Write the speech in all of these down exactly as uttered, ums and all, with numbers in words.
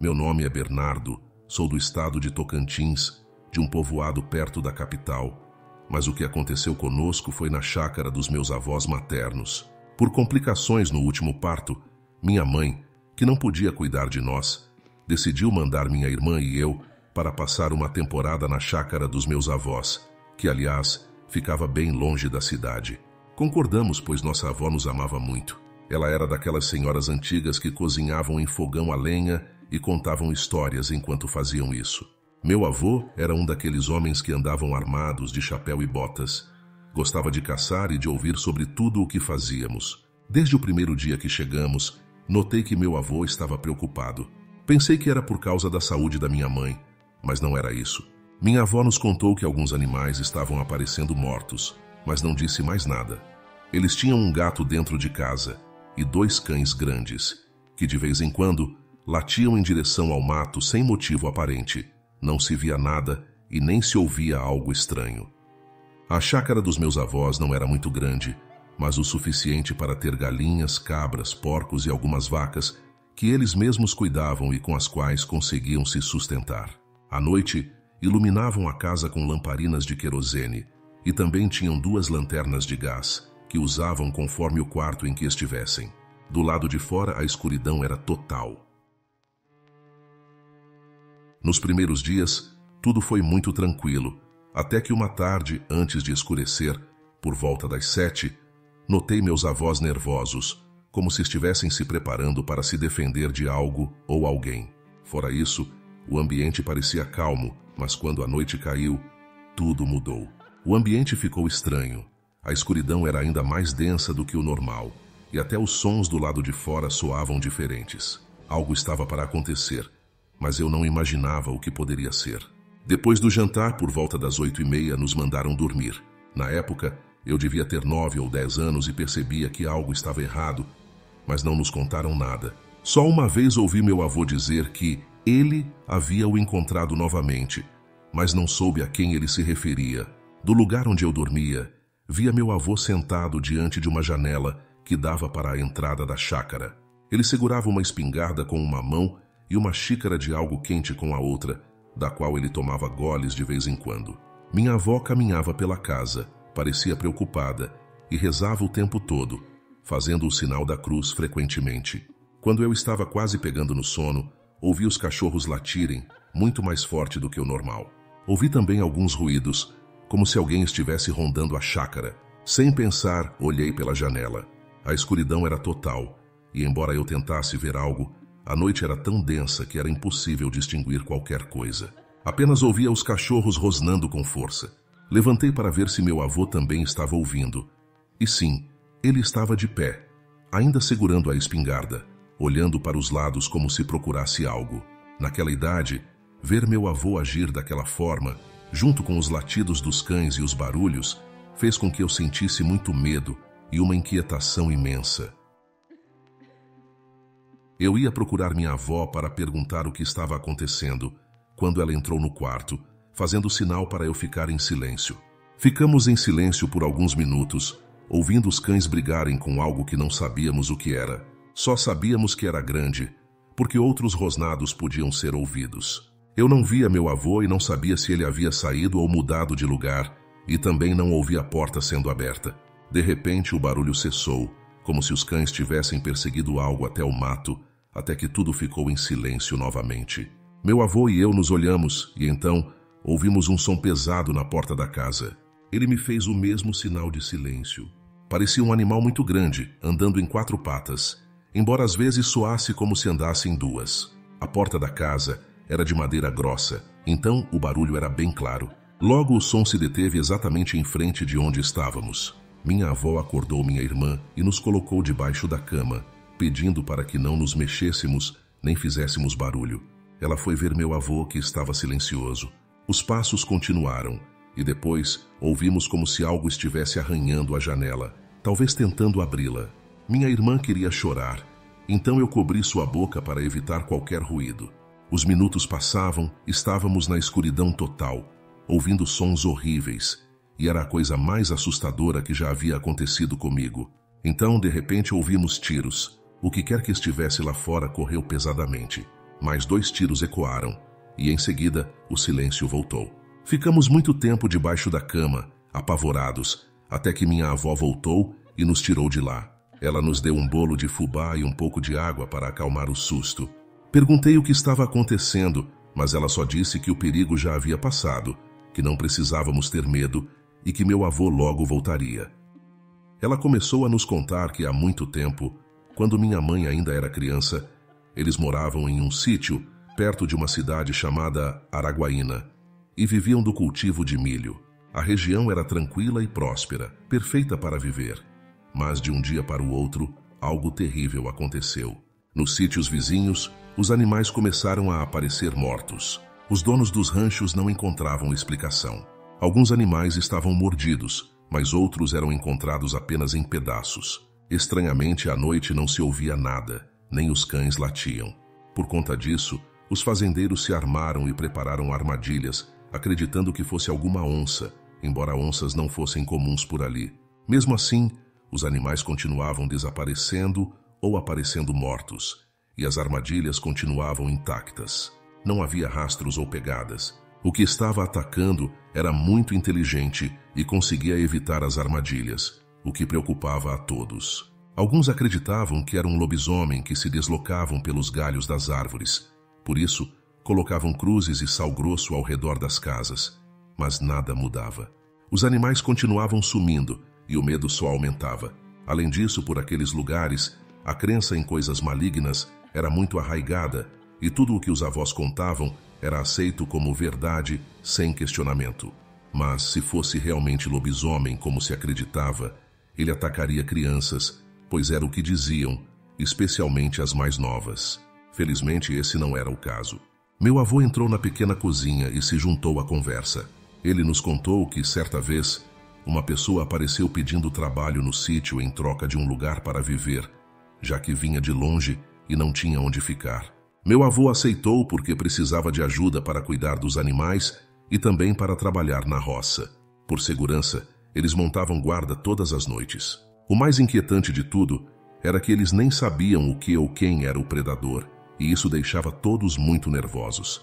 Meu nome é Bernardo, sou do estado de Tocantins, de um povoado perto da capital. Mas o que aconteceu conosco foi na chácara dos meus avós maternos. Por complicações no último parto, minha mãe, que não podia cuidar de nós, decidiu mandar minha irmã e eu para passar uma temporada na chácara dos meus avós, que, aliás, ficava bem longe da cidade. Concordamos, pois nossa avó nos amava muito. Ela era daquelas senhoras antigas que cozinhavam em fogão a lenha e contavam histórias enquanto faziam isso. Meu avô era um daqueles homens que andavam armados de chapéu e botas. Gostava de caçar e de ouvir sobre tudo o que fazíamos. Desde o primeiro dia que chegamos, notei que meu avô estava preocupado. Pensei que era por causa da saúde da minha mãe, mas não era isso. Minha avó nos contou que alguns animais estavam aparecendo mortos, mas não disse mais nada. Eles tinham um gato dentro de casa e dois cães grandes, que de vez em quando latiam em direção ao mato sem motivo aparente. Não se via nada e nem se ouvia algo estranho. A chácara dos meus avós não era muito grande, mas o suficiente para ter galinhas, cabras, porcos e algumas vacas que eles mesmos cuidavam e com as quais conseguiam se sustentar. À noite, iluminavam a casa com lamparinas de querosene e também tinham duas lanternas de gás que usavam conforme o quarto em que estivessem. Do lado de fora, a escuridão era total. Nos primeiros dias, tudo foi muito tranquilo, até que uma tarde, antes de escurecer, por volta das sete, notei meus avós nervosos, como se estivessem se preparando para se defender de algo ou alguém. Fora isso, o ambiente parecia calmo, mas quando a noite caiu, tudo mudou. O ambiente ficou estranho. A escuridão era ainda mais densa do que o normal, e até os sons do lado de fora soavam diferentes. Algo estava para acontecer, mas eu não imaginava o que poderia ser. Depois do jantar, por volta das oito e meia, nos mandaram dormir. Na época, eu devia ter nove ou dez anos e percebia que algo estava errado, mas não nos contaram nada. Só uma vez ouvi meu avô dizer que ele havia o encontrado novamente, mas não soube a quem ele se referia. Do lugar onde eu dormia, via meu avô sentado diante de uma janela que dava para a entrada da chácara. Ele segurava uma espingarda com uma mão e uma xícara de algo quente com a outra, da qual ele tomava goles de vez em quando. Minha avó caminhava pela casa, parecia preocupada, e rezava o tempo todo, fazendo o sinal da cruz frequentemente. Quando eu estava quase pegando no sono, ouvi os cachorros latirem, muito mais forte do que o normal. Ouvi também alguns ruídos, como se alguém estivesse rondando a chácara. Sem pensar, olhei pela janela. A escuridão era total, e embora eu tentasse ver algo, a noite era tão densa que era impossível distinguir qualquer coisa. Apenas ouvia os cachorros rosnando com força. Levantei para ver se meu avô também estava ouvindo. E sim, ele estava de pé, ainda segurando a espingarda, olhando para os lados como se procurasse algo. Naquela idade, ver meu avô agir daquela forma, junto com os latidos dos cães e os barulhos, fez com que eu sentisse muito medo e uma inquietação imensa. Eu ia procurar minha avó para perguntar o que estava acontecendo, quando ela entrou no quarto, fazendo sinal para eu ficar em silêncio. Ficamos em silêncio por alguns minutos, ouvindo os cães brigarem com algo que não sabíamos o que era. Só sabíamos que era grande, porque outros rosnados podiam ser ouvidos. Eu não via meu avô e não sabia se ele havia saído ou mudado de lugar, e também não ouvi a porta sendo aberta. De repente o barulho cessou, como se os cães tivessem perseguido algo até o mato, até que tudo ficou em silêncio novamente. Meu avô e eu nos olhamos, e então ouvimos um som pesado na porta da casa. Ele me fez o mesmo sinal de silêncio. Parecia um animal muito grande, andando em quatro patas, embora às vezes soasse como se andasse em duas. A porta da casa era de madeira grossa, então o barulho era bem claro. Logo o som se deteve exatamente em frente de onde estávamos. Minha avó acordou minha irmã e nos colocou debaixo da cama, pedindo para que não nos mexêssemos nem fizéssemos barulho. Ela foi ver meu avô, que estava silencioso. Os passos continuaram, e depois ouvimos como se algo estivesse arranhando a janela, talvez tentando abri-la. Minha irmã queria chorar, então eu cobri sua boca para evitar qualquer ruído. Os minutos passavam, estávamos na escuridão total, ouvindo sons horríveis, e era a coisa mais assustadora que já havia acontecido comigo. Então, de repente, ouvimos tiros. O que quer que estivesse lá fora correu pesadamente. Mais dois tiros ecoaram, e em seguida o silêncio voltou. Ficamos muito tempo debaixo da cama, apavorados, até que minha avó voltou e nos tirou de lá. Ela nos deu um bolo de fubá e um pouco de água para acalmar o susto. Perguntei o que estava acontecendo, mas ela só disse que o perigo já havia passado, que não precisávamos ter medo e que meu avô logo voltaria. Ela começou a nos contar que há muito tempo, quando minha mãe ainda era criança, eles moravam em um sítio perto de uma cidade chamada Araguaína e viviam do cultivo de milho. A região era tranquila e próspera, perfeita para viver. Mas de um dia para o outro, algo terrível aconteceu. Nos sítios vizinhos, os animais começaram a aparecer mortos. Os donos dos ranchos não encontravam explicação. Alguns animais estavam mordidos, mas outros eram encontrados apenas em pedaços. Estranhamente, à noite não se ouvia nada, nem os cães latiam. Por conta disso, os fazendeiros se armaram e prepararam armadilhas, acreditando que fosse alguma onça, embora onças não fossem comuns por ali. Mesmo assim, os animais continuavam desaparecendo ou aparecendo mortos, e as armadilhas continuavam intactas. Não havia rastros ou pegadas. O que estava atacando era muito inteligente e conseguia evitar as armadilhas, o que preocupava a todos. Alguns acreditavam que era um lobisomem que se deslocavam pelos galhos das árvores. Por isso, colocavam cruzes e sal grosso ao redor das casas. Mas nada mudava. Os animais continuavam sumindo e o medo só aumentava. Além disso, por aqueles lugares, a crença em coisas malignas era muito arraigada e tudo o que os avós contavam era aceito como verdade sem questionamento. Mas se fosse realmente lobisomem, como se acreditava, ele atacaria crianças, pois era o que diziam, especialmente as mais novas. Felizmente, esse não era o caso. Meu avô entrou na pequena cozinha e se juntou à conversa. Ele nos contou que, certa vez, uma pessoa apareceu pedindo trabalho no sítio em troca de um lugar para viver, já que vinha de longe e não tinha onde ficar. Meu avô aceitou porque precisava de ajuda para cuidar dos animais e também para trabalhar na roça. Por segurança, eles montavam guarda todas as noites. O mais inquietante de tudo era que eles nem sabiam o que ou quem era o predador, e isso deixava todos muito nervosos.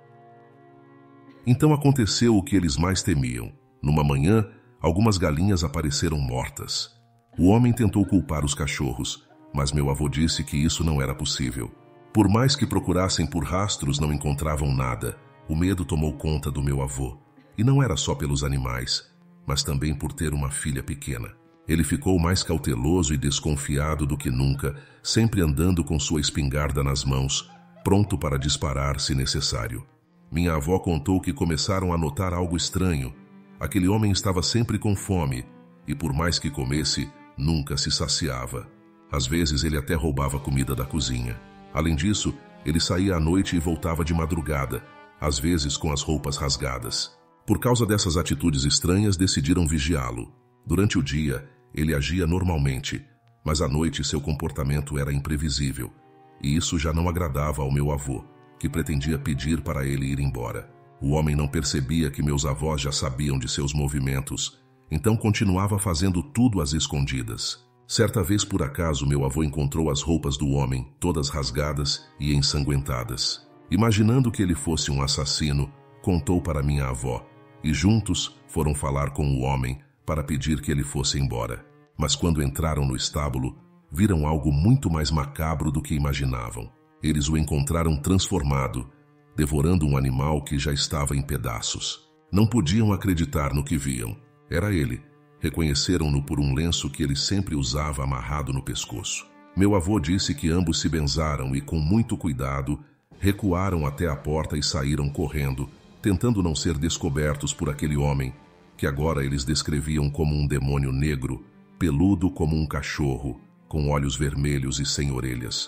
Então aconteceu o que eles mais temiam. Numa manhã, algumas galinhas apareceram mortas. O homem tentou culpar os cachorros, mas meu avô disse que isso não era possível. Por mais que procurassem por rastros, não encontravam nada. O medo tomou conta do meu avô. E não era só pelos animais, mas também por ter uma filha pequena. Ele ficou mais cauteloso e desconfiado do que nunca, sempre andando com sua espingarda nas mãos, pronto para disparar se necessário. Minha avó contou que começaram a notar algo estranho. Aquele homem estava sempre com fome, e por mais que comesse, nunca se saciava. Às vezes ele até roubava comida da cozinha. Além disso, ele saía à noite e voltava de madrugada, às vezes com as roupas rasgadas. Por causa dessas atitudes estranhas, decidiram vigiá-lo. Durante o dia, ele agia normalmente, mas à noite seu comportamento era imprevisível, e isso já não agradava ao meu avô, que pretendia pedir para ele ir embora. O homem não percebia que meus avós já sabiam de seus movimentos, então continuava fazendo tudo às escondidas. Certa vez, por acaso, meu avô encontrou as roupas do homem, todas rasgadas e ensanguentadas. Imaginando que ele fosse um assassino, contou para minha avó, e juntos foram falar com o homem para pedir que ele fosse embora. Mas quando entraram no estábulo, viram algo muito mais macabro do que imaginavam. Eles o encontraram transformado, devorando um animal que já estava em pedaços. Não podiam acreditar no que viam. Era ele. Reconheceram-no por um lenço que ele sempre usava amarrado no pescoço. Meu avô disse que ambos se benzaram e, com muito cuidado, recuaram até a porta e saíram correndo, tentando não ser descobertos por aquele homem, que agora eles descreviam como um demônio negro, peludo como um cachorro, com olhos vermelhos e sem orelhas.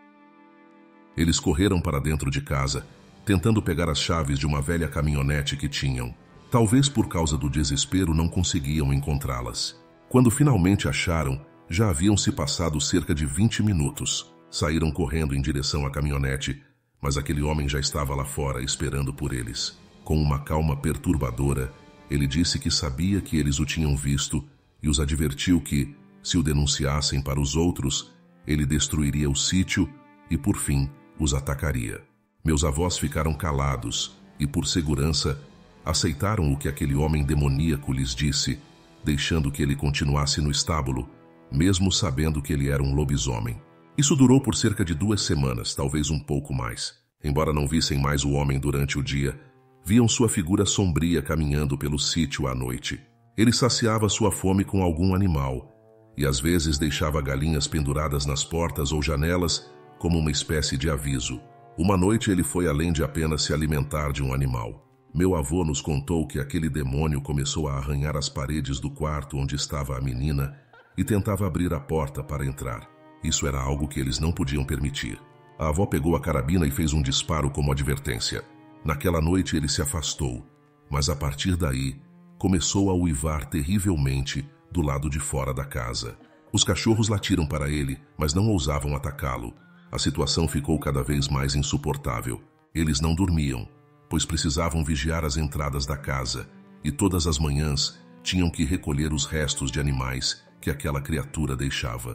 Eles correram para dentro de casa, tentando pegar as chaves de uma velha caminhonete que tinham. Talvez por causa do desespero não conseguiam encontrá-las. Quando finalmente acharam, já haviam se passado cerca de vinte minutos. Saíram correndo em direção à caminhonete, mas aquele homem já estava lá fora esperando por eles. Com uma calma perturbadora, ele disse que sabia que eles o tinham visto e os advertiu que, se o denunciassem para os outros, ele destruiria o sítio e, por fim, os atacaria. Meus avós ficaram calados e, por segurança, aceitaram o que aquele homem demoníaco lhes disse, deixando que ele continuasse no estábulo, mesmo sabendo que ele era um lobisomem. Isso durou por cerca de duas semanas, talvez um pouco mais. Embora não vissem mais o homem durante o dia, viam sua figura sombria caminhando pelo sítio à noite. Ele saciava sua fome com algum animal, e às vezes deixava galinhas penduradas nas portas ou janelas como uma espécie de aviso. Uma noite ele foi além de apenas se alimentar de um animal. Meu avô nos contou que aquele demônio começou a arranhar as paredes do quarto onde estava a menina e tentava abrir a porta para entrar. Isso era algo que eles não podiam permitir. A avó pegou a carabina e fez um disparo como advertência. Naquela noite ele se afastou, mas a partir daí começou a uivar terrivelmente do lado de fora da casa. Os cachorros latiram para ele, mas não ousavam atacá-lo. A situação ficou cada vez mais insuportável. Eles não dormiam, pois precisavam vigiar as entradas da casa, e todas as manhãs tinham que recolher os restos de animais que aquela criatura deixava.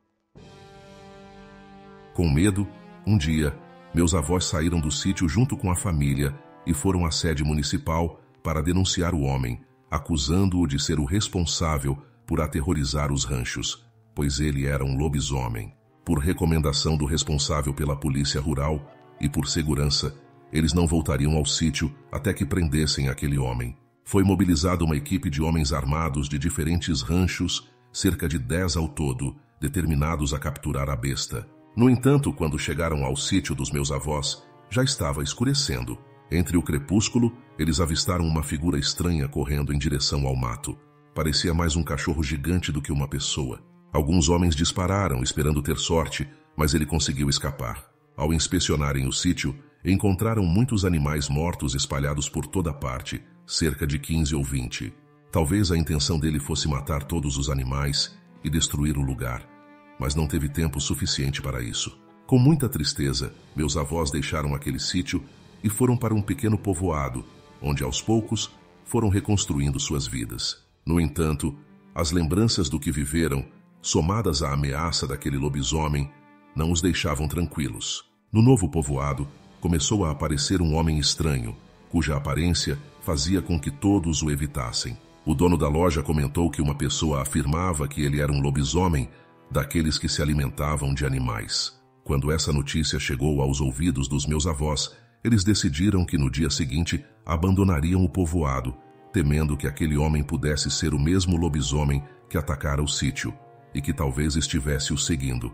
Com medo, um dia, meus avós saíram do sítio junto com a família e foram à sede municipal para denunciar o homem, acusando-o de ser o responsável por aterrorizar os ranchos, pois ele era um lobisomem. Por recomendação do responsável pela polícia rural e por segurança, eles não voltariam ao sítio até que prendessem aquele homem. Foi mobilizada uma equipe de homens armados de diferentes ranchos, cerca de dez ao todo, determinados a capturar a besta. No entanto, quando chegaram ao sítio dos meus avós, já estava escurecendo. Entre o crepúsculo, eles avistaram uma figura estranha correndo em direção ao mato. Parecia mais um cachorro gigante do que uma pessoa. Alguns homens dispararam, esperando ter sorte, mas ele conseguiu escapar. Ao inspecionarem o sítio, encontraram muitos animais mortos espalhados por toda parte, cerca de quinze ou vinte. Talvez a intenção dele fosse matar todos os animais e destruir o lugar, mas não teve tempo suficiente para isso. Com muita tristeza, meus avós deixaram aquele sítio e foram para um pequeno povoado, onde aos poucos foram reconstruindo suas vidas. No entanto, as lembranças do que viveram, somadas à ameaça daquele lobisomem, não os deixavam tranquilos. No novo povoado, começou a aparecer um homem estranho, cuja aparência fazia com que todos o evitassem. O dono da loja comentou que uma pessoa afirmava que ele era um lobisomem daqueles que se alimentavam de animais. Quando essa notícia chegou aos ouvidos dos meus avós, eles decidiram que no dia seguinte abandonariam o povoado, temendo que aquele homem pudesse ser o mesmo lobisomem que atacara o sítio e que talvez estivesse o seguindo.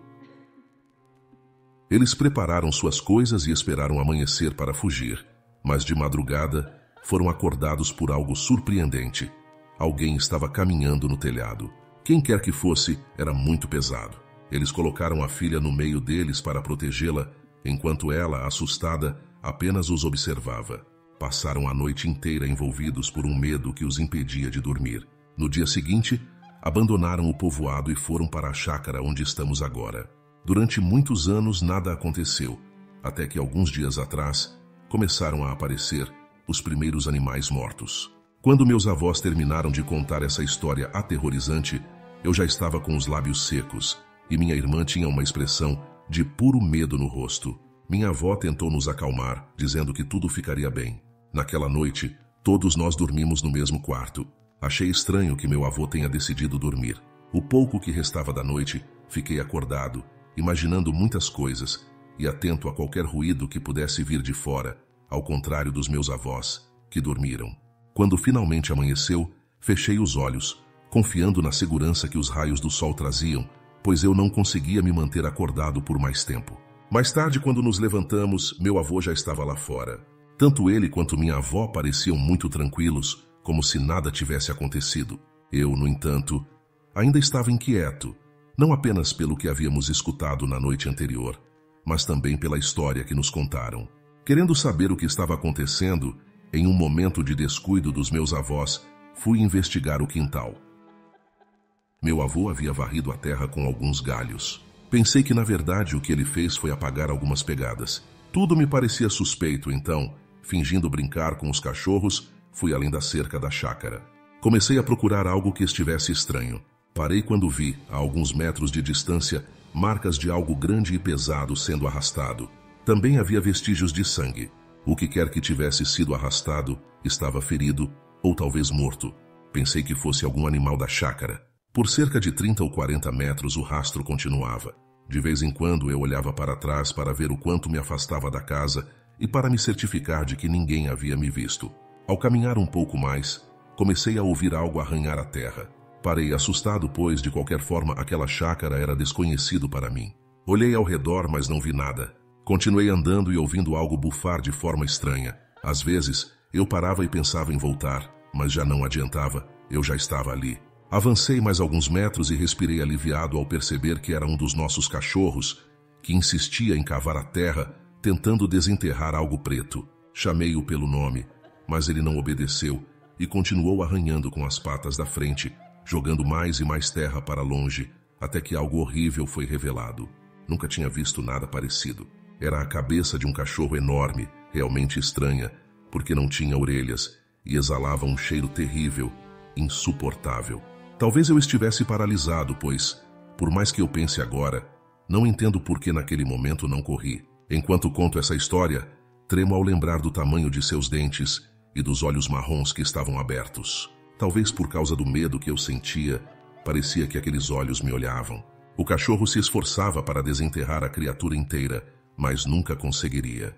Eles prepararam suas coisas e esperaram amanhecer para fugir, mas de madrugada foram acordados por algo surpreendente. Alguém estava caminhando no telhado. Quem quer que fosse, era muito pesado. Eles colocaram a filha no meio deles para protegê-la, enquanto ela, assustada, apenas os observava. Passaram a noite inteira envolvidos por um medo que os impedia de dormir. No dia seguinte, abandonaram o povoado e foram para a chácara onde estamos agora. Durante muitos anos nada aconteceu, até que alguns dias atrás começaram a aparecer os primeiros animais mortos. Quando meus avós terminaram de contar essa história aterrorizante, eu já estava com os lábios secos e minha irmã tinha uma expressão de puro medo no rosto. Minha avó tentou nos acalmar, dizendo que tudo ficaria bem. Naquela noite, todos nós dormimos no mesmo quarto. Achei estranho que meu avô tenha decidido dormir. O pouco que restava da noite, fiquei acordado, imaginando muitas coisas e atento a qualquer ruído que pudesse vir de fora, ao contrário dos meus avós, que dormiram. Quando finalmente amanheceu, fechei os olhos, confiando na segurança que os raios do sol traziam, pois eu não conseguia me manter acordado por mais tempo. Mais tarde, quando nos levantamos, meu avô já estava lá fora. Tanto ele quanto minha avó pareciam muito tranquilos, como se nada tivesse acontecido. Eu, no entanto, ainda estava inquieto, não apenas pelo que havíamos escutado na noite anterior, mas também pela história que nos contaram. Querendo saber o que estava acontecendo, em um momento de descuido dos meus avós, fui investigar o quintal. Meu avô havia varrido a terra com alguns galhos. Pensei que, na verdade, o que ele fez foi apagar algumas pegadas. Tudo me parecia suspeito, então, fingindo brincar com os cachorros, fui além da cerca da chácara. Comecei a procurar algo que estivesse estranho. Parei quando vi, a alguns metros de distância, marcas de algo grande e pesado sendo arrastado. Também havia vestígios de sangue. O que quer que tivesse sido arrastado estava ferido ou talvez morto. Pensei que fosse algum animal da chácara. Por cerca de trinta ou quarenta metros o rastro continuava. De vez em quando eu olhava para trás para ver o quanto me afastava da casa e para me certificar de que ninguém havia me visto. Ao caminhar um pouco mais, comecei a ouvir algo arranhar a terra. Parei assustado, pois de qualquer forma aquela chácara era desconhecido para mim. Olhei ao redor, mas não vi nada. Continuei andando e ouvindo algo bufar de forma estranha. Às vezes, eu parava e pensava em voltar, mas já não adiantava, eu já estava ali. Avancei mais alguns metros e respirei aliviado ao perceber que era um dos nossos cachorros, que insistia em cavar a terra, tentando desenterrar algo preto. Chamei-o pelo nome, mas ele não obedeceu e continuou arranhando com as patas da frente, jogando mais e mais terra para longe, até que algo horrível foi revelado. Nunca tinha visto nada parecido. Era a cabeça de um cachorro enorme, realmente estranha, porque não tinha orelhas e exalava um cheiro terrível, insuportável. Talvez eu estivesse paralisado, pois, por mais que eu pense agora, não entendo por que naquele momento não corri. Enquanto conto essa história, tremo ao lembrar do tamanho de seus dentes e dos olhos marrons que estavam abertos. Talvez por causa do medo que eu sentia, parecia que aqueles olhos me olhavam. O cachorro se esforçava para desenterrar a criatura inteira, mas nunca conseguiria.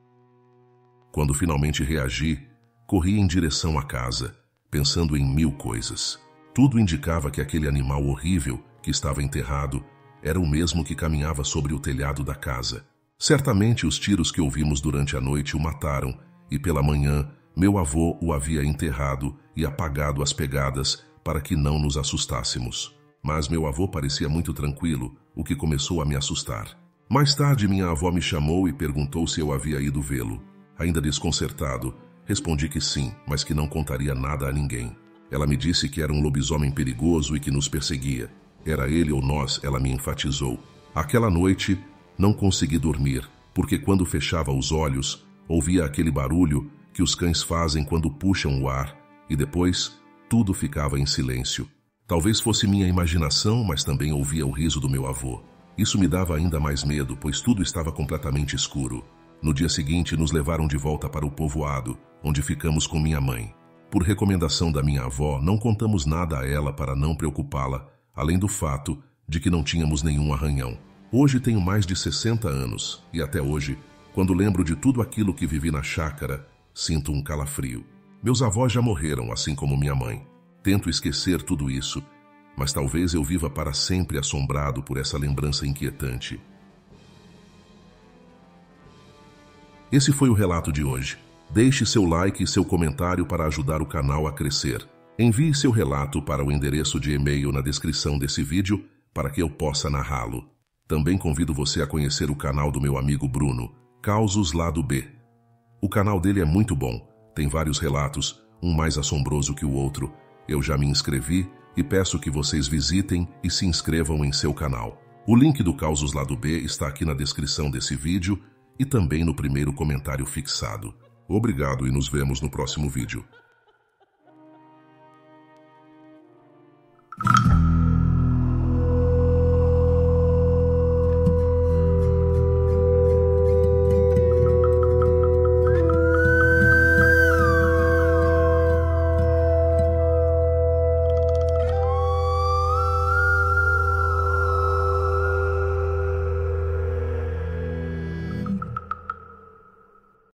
Quando finalmente reagi, corri em direção à casa, pensando em mil coisas. Tudo indicava que aquele animal horrível que estava enterrado era o mesmo que caminhava sobre o telhado da casa. Certamente os tiros que ouvimos durante a noite o mataram e pela manhã meu avô o havia enterrado e apagado as pegadas para que não nos assustássemos. Mas meu avô parecia muito tranquilo, o que começou a me assustar. Mais tarde minha avó me chamou e perguntou se eu havia ido vê-lo. Ainda desconcertado, respondi que sim, mas que não contaria nada a ninguém. Ela me disse que era um lobisomem perigoso e que nos perseguia. Era ele ou nós, ela me enfatizou. Aquela noite, não consegui dormir, porque quando fechava os olhos, ouvia aquele barulho que os cães fazem quando puxam o ar, e depois tudo ficava em silêncio. Talvez fosse minha imaginação, mas também ouvia o riso do meu avô. Isso me dava ainda mais medo, pois tudo estava completamente escuro. No dia seguinte, nos levaram de volta para o povoado, onde ficamos com minha mãe. Por recomendação da minha avó, não contamos nada a ela para não preocupá-la, além do fato de que não tínhamos nenhum arranhão. Hoje tenho mais de sessenta anos, e até hoje, quando lembro de tudo aquilo que vivi na chácara, sinto um calafrio. Meus avós já morreram, assim como minha mãe. Tento esquecer tudo isso, mas talvez eu viva para sempre assombrado por essa lembrança inquietante. Esse foi o relato de hoje. Deixe seu like e seu comentário para ajudar o canal a crescer. Envie seu relato para o endereço de e-mail na descrição desse vídeo para que eu possa narrá-lo. Também convido você a conhecer o canal do meu amigo Bruno, Causos Lado B. O canal dele é muito bom, tem vários relatos, um mais assombroso que o outro. Eu já me inscrevi e peço que vocês visitem e se inscrevam em seu canal. O link do Causos Lado B está aqui na descrição desse vídeo e também no primeiro comentário fixado. Obrigado e nos vemos no próximo vídeo.